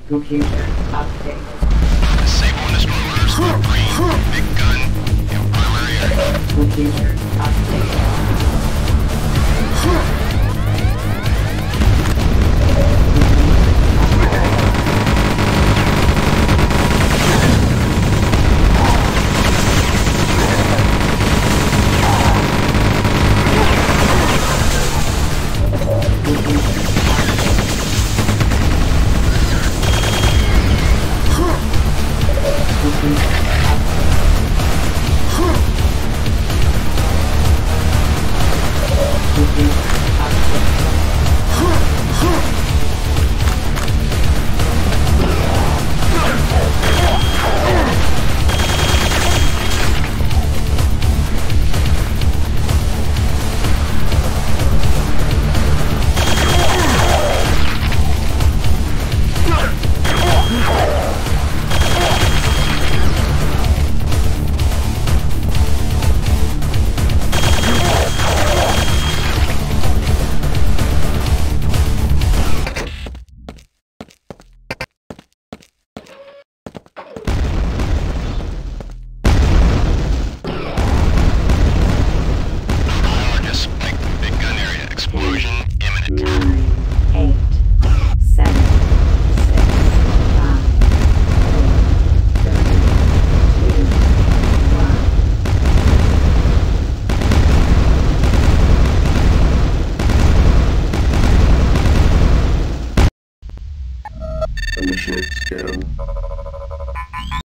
Computer update. Disable initial orders. Green. Big gun in primary area. Computer update. Explosion imminent. 9, 8, 7, 6, 5, 4, 3, 2, 1. Initiate scan.